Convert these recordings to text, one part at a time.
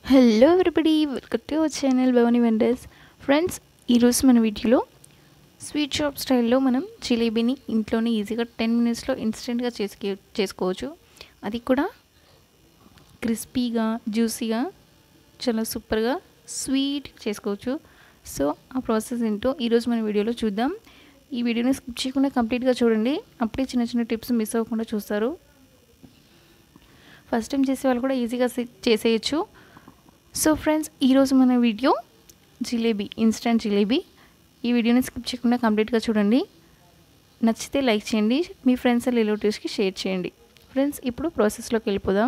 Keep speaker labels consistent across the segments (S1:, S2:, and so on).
S1: Hello everybody, welcome to our channel Bhavani vendors. Friends, ఈరోజు మన వీడియోలో స్వీట్ షాప్ స్టైల్లో మనం జిలేబీని ఇంట్లోనే ఈజీగా 10 మినిట్స్లో ఇన్స్టెంట్గా చేసుకోవచ్చు. అది కూడా క్రిస్పీగా, జ్యూసీగా, చాలా సూపర్గా స్వీట్ చేసుకోవచ్చు. సో ఆ ప్రాసెస్ ఏంటో ఈరోజు మన వీడియోలో చూద్దాం. ఈ వీడియోని స్కిప్ చేయకుండా కంప్లీట్గా చూడండి. అప్పుడే చిన్న చిన్న టిప్స్ మిస్ అవ్వకుండా చూస్తారు. ఫస్ట్ టైం చేసే వాళ్ళు కూడా ఈజీగా చేసేయచ్చు. సో ఫ్రెండ్స్, ఈరోజు మన వీడియో జిలేబీ, ఇన్స్టెంట్ జిలేబీ. ఈ వీడియోని స్కిప్ చేయకుండా కంప్లీట్గా చూడండి. నచ్చితే లైక్ చేయండి, మీ ఫ్రెండ్స్ అండ్ రిలేటివ్స్కి షేర్ చేయండి. ఫ్రెండ్స్, ఇప్పుడు ప్రాసెస్లోకి వెళ్ళిపోదాం.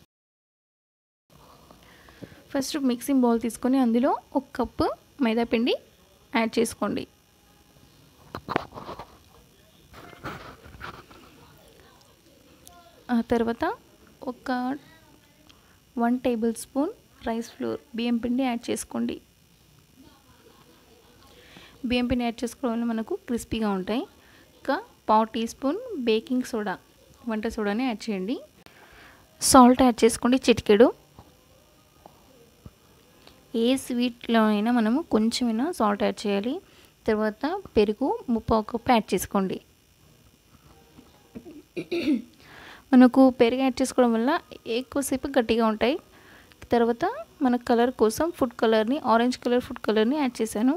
S1: ఫస్ట్ మిక్సింగ్ బౌల్ తీసుకొని అందులో 1 కప్పు మైదా పిండి యాడ్ చేసుకోండి. ఆ తర్వాత ఒక 1 టేబుల్ స్పూన్ రైస్ ఫ్లోర్, బియ్యం పిండి యాడ్ చేసుకోండి. బియ్యం పిండి యాడ్ చేసుకోవడం వల్ల మనకు క్రిస్పీగా ఉంటాయి. ఇంకా 1/2 టీ స్పూన్ బేకింగ్ సోడా, వంట సోడాని యాడ్ చేయండి. సాల్ట్ యాడ్ చేసుకోండి, చిటికెడు. ఏ స్వీట్లో అయినా మనము కొంచెమైనా సాల్ట్ యాడ్ చేయాలి. తర్వాత పెరుగు 3/4 కప్పు యాడ్ చేసుకోండి. మనకు పెరుగు యాడ్ చేసుకోవడం వల్ల ఎక్కువసేపు గట్టిగా ఉంటాయి. తర్వాత మన కలర్ కోసం ఫుడ్ కలర్ని, ఆరెంజ్ కలర్ ఫుడ్ కలర్ని యాడ్ చేశాను.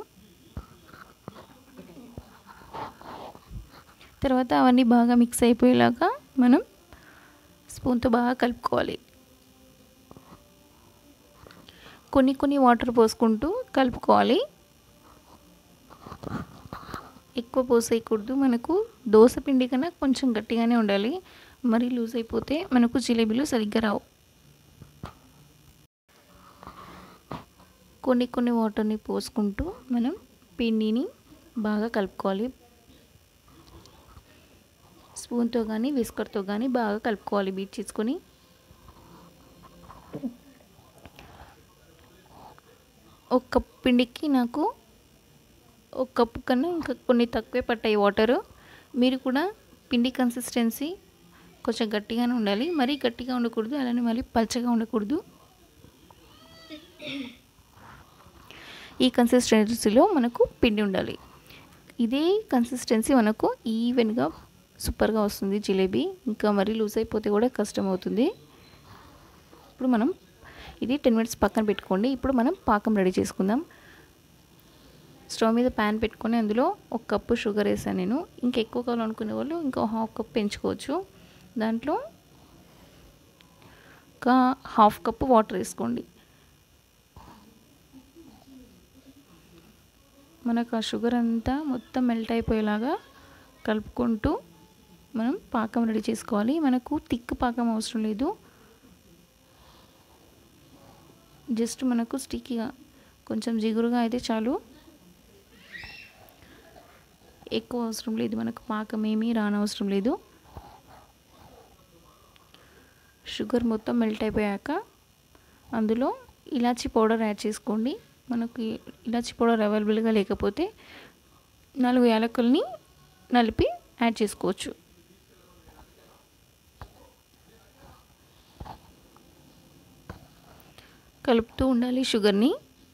S1: తర్వాత అవన్నీ బాగా మిక్స్ అయిపోయేలాగా మనం స్పూన్తో బాగా కలుపుకోవాలి. కొన్ని వాటర్ పోసుకుంటూ కలుపుకోవాలి. ఎక్కువ పోసేయకూడదు. మనకు దోశ పిండి కన్నా కొంచెం గట్టిగానే ఉండాలి. మరీ లూజ్ అయిపోతే మనకు జిలేబీలు సరిగ్గా రావు. కొన్ని వాటర్ని పోసుకుంటూ మనం పిండిని బాగా కలుపుకోవాలి. స్పూన్తో కానీ విస్కర్తో కానీ బాగా కలుపుకోవాలి, బీట్ చేసుకొని. ఒక కప్పు పిండికి నాకు 1 కప్పు కన్నా ఇంకా కొన్ని తక్కువే పట్టాయి వాటరు. మీరు కూడా పిండి కన్సిస్టెన్సీ కొంచెం గట్టిగానే ఉండాలి. మరీ గట్టిగా ఉండకూడదు, అలానే మళ్ళీ పల్చగా ఉండకూడదు. ఈ కన్సిస్టెన్సీలో మనకు పిండి ఉండాలి. ఇదే కన్సిస్టెన్సీ మనకు ఈవెన్గా సూపర్గా వస్తుంది జిలేబీ. ఇంకా మరీ లూజ్ అయిపోతే కూడా కష్టం అవుతుంది. ఇప్పుడు మనం ఇది 10 మినిట్స్ పక్కన పెట్టుకోండి. ఇప్పుడు మనం పాకం రెడీ చేసుకుందాం. స్టవ్ మీద ప్యాన్ పెట్టుకొని అందులో 1 కప్పు షుగర్ వేసాను నేను. ఇంకా ఎక్కువ కావాలనుకునే వాళ్ళు ఇంకా 1/2 కప్ పెంచుకోవచ్చు. దాంట్లో ఒక 1/2 కప్పు వాటర్ వేసుకోండి. మనకు ఆ షుగర్ అంతా మొత్తం మెల్ట్ అయిపోయేలాగా కలుపుకుంటూ మనం పాకం రెడీ చేసుకోవాలి. మనకు థిక్ పాకం అవసరం లేదు. జస్ట్ మనకు స్టిక్కీగా, కొంచెం జిగురుగా అయితే చాలు. ఎక్కువ అవసరం లేదు, మనకు పాకం ఏమీ రానవసరం లేదు. షుగర్ మొత్తం మెల్ట్ అయిపోయాక అందులో ఇలాచీ పౌడర్ యాడ్ చేసుకోండి. మనకు ఇలాచీ పౌడర్ అవైలబుల్గా లేకపోతే 4 యాలకుల్ని నలిపి యాడ్ చేసుకోవచ్చు. కలుపుతూ ఉండాలి షుగర్ని.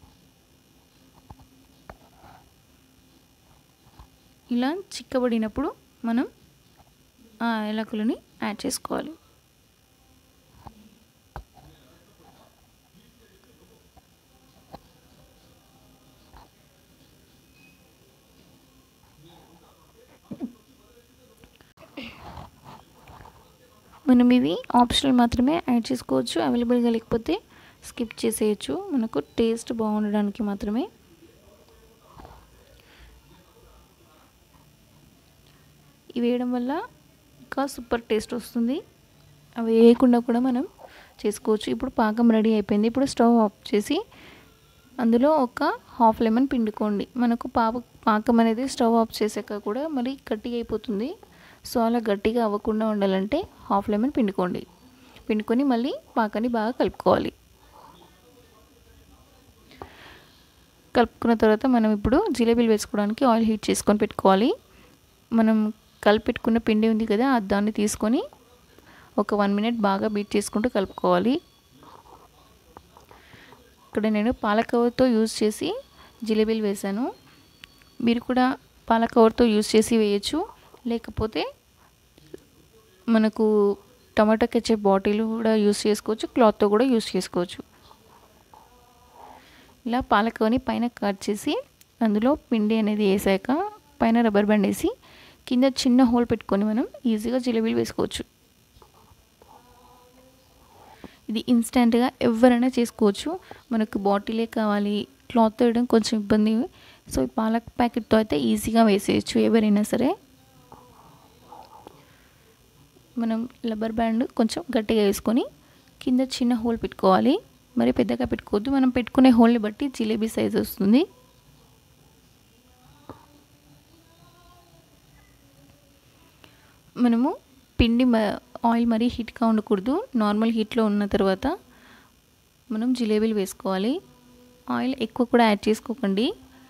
S1: ఇలా చిక్కబడినప్పుడు మనం ఆ యాలకులని యాడ్ చేసుకోవాలి. మనం ఇవి ఆప్షనల్ మాత్రమే యాడ్ చేసుకోవచ్చు. అవైలబుల్గా లేకపోతే స్కిప్ చేసేయచ్చు. మనకు టేస్ట్ బాగుండడానికి మాత్రమే. ఇవి వేయడం వల్ల ఇంకా సూపర్ టేస్ట్ వస్తుంది. అవి వేయకుండా కూడా మనం చేసుకోవచ్చు. ఇప్పుడు పాకం రెడీ అయిపోయింది. ఇప్పుడు స్టవ్ ఆఫ్ చేసి అందులో ఒక 1/2 లెమన్ పిండుకోండి. మనకు పాకం అనేది స్టవ్ ఆఫ్ చేసాక కూడా మరి గట్టిగా అయిపోతుంది. సో అలా గట్టిగా అవ్వకుండా ఉండాలంటే 1/2 లెమన్ పిండుకొని మళ్ళీ పాకాన్ని బాగా కలుపుకోవాలి. కలుపుకున్న తర్వాత మనం ఇప్పుడు జిలేబీలు వేసుకోవడానికి ఆయిల్ హీట్ చేసుకొని పెట్టుకోవాలి. మనం కలిపెట్టుకున్న పిండి ఉంది కదా, దాన్ని తీసుకొని ఒక 1 మినిట్ బాగా బీట్ చేసుకుంటూ కలుపుకోవాలి. ఇక్కడ నేను పాలకవర్తో యూజ్ చేసి జిలేబీలు వేసాను. మీరు కూడా పాలకవర్తో యూజ్ చేసి వేయచ్చు, లేకపోతే మనకు టమాటో కెచప్ బాటిల్ కూడా యూజ్ చేసుకోవచ్చు, క్లాత్తో కూడా యూజ్ చేసుకోవచ్చు. ఇలా పాలకవర్ని పైన కట్ చేసి అందులో పిండి అనేది వేసాక పైన రబ్బర్ బ్యాండ్ వేసి కింద చిన్న హోల్ పెట్టుకొని మనం ఈజీగా జిలేబీలు వేసుకోవచ్చు. ఇది ఇన్స్టెంట్గా ఎవరైనా చేసుకోవచ్చు. మనకు బాటిలే కావాలి, క్లాత్ వేయడం కొంచెం ఇబ్బంది. సో ఈ పాలక్ ప్యాకెట్తో అయితే ఈజీగా వేసేయచ్చు ఎవరైనా సరే. మనం రబ్బర్ బ్యాండ్ కొంచెం గట్టిగా వేసుకొని కింద చిన్న హోల్ పెట్టుకోవాలి. మరి పెద్దగా పెట్టుకోవద్దు, మనం పెట్టుకునే హోల్ని బట్టి జిలేబీ సైజ్ వస్తుంది. మనము పిండి ఆయిల్ మరీ హీట్గా ఉండకూడదు, నార్మల్ హీట్లో ఉన్న తర్వాత మనం జిలేబీలు వేసుకోవాలి. ఆయిల్ ఎక్కువ కూడా యాడ్ చేసుకోకండి.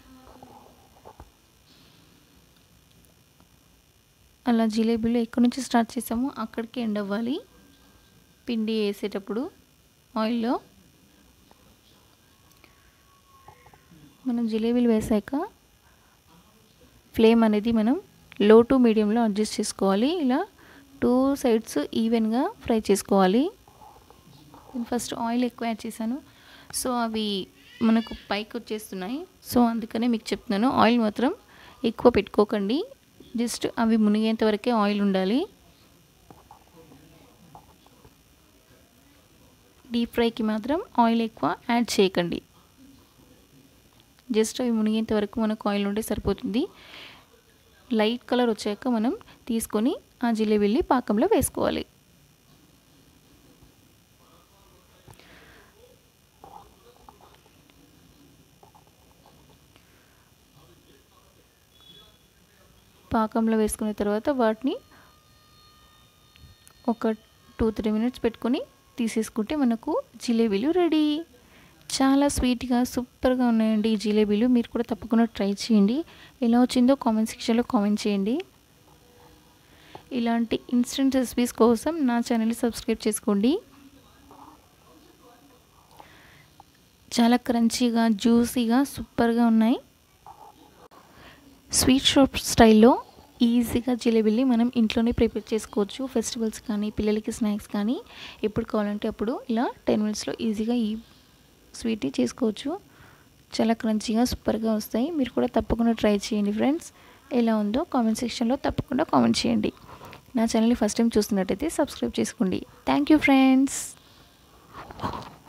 S1: అలా జిలేబీలు ఎక్కడి నుంచి స్టార్ట్ చేసామో అక్కడికి ఎండ్ అవ్వాలి. పిండి వేసేటప్పుడు ఆయిల్లో మనం జిలేబీలు వేసాక ఫ్లేమ్ అనేది మనం లో టు మీడియంలో అడ్జస్ట్ చేసుకోవాలి. ఇలా 2 సైడ్స్ ఈవెన్గా ఫ్రై చేసుకోవాలి. నేను ఫస్ట్ ఆయిల్ ఎక్కువ యాడ్ చేశాను, సో అవి మనకు పైకి వచ్చేస్తున్నాయి. సో అందుకనే మీకు చెప్తున్నాను, ఆయిల్ మాత్రం ఎక్కువ పెట్టుకోకండి, జస్ట్ అవి మునిగేంత వరకే ఆయిల్ ఉండాలి. డీప్ ఫ్రైకి మాత్రం ఆయిల్ ఎక్కువ యాడ్ చేయకండి, జస్ట్ అవి మునిగేంత వరకు మనకు ఆయిల్ ఉంటే సరిపోతుంది. లైట్ కలర్ వచ్చాక మనం తీసుకొని ఆ జిలేబీని పాకంలో వేసుకోవాలి. పాకంలో వేసుకున్న తర్వాత వాటిని ఒక 2-3 మినిట్స్ పెట్టుకొని తీసేసుకుంటే మనకు జిలేబీలు రెడీ. చాలా స్వీట్గా సూపర్గా ఉన్నాయండి ఈ జిలేబీలు. మీరు కూడా తప్పకుండా ట్రై చేయండి. ఎలా వచ్చిందో కామెంట్ సెక్షన్లో కామెంట్ చేయండి. ఇలాంటి ఇన్స్టెంట్ రెసిపీస్ కోసం నా ఛానల్ని సబ్స్క్రైబ్ చేసుకోండి. చాలా క్రంచీగా జ్యూసీగా సూపర్గా ఉన్నాయి. స్వీట్ షాప్ స్టైల్లో ఈజీగా జిలేబీని మనం ఇంట్లోనే ప్రిపేర్ చేసుకోవచ్చు. ఫెస్టివల్స్ కానీ పిల్లలకి స్నాక్స్ కానీ ఎప్పుడు కావాలంటే అప్పుడు ఇలా 10 మినిట్స్లో ఈజీగా ఈ స్వీట్ని చేసుకోవచ్చు. చాలా క్రంచీగా సూపర్గా వస్తాయి. మీరు కూడా తప్పకుండా ట్రై చేయండి ఫ్రెండ్స్. ఎలా ఉందో కామెంట్ సెక్షన్లో తప్పకుండా కామెంట్ చేయండి. నా ఛానల్ని ఫస్ట్ టైం చూస్తున్నట్టయితే సబ్స్క్రైబ్ చేసుకోండి. Thank you friends.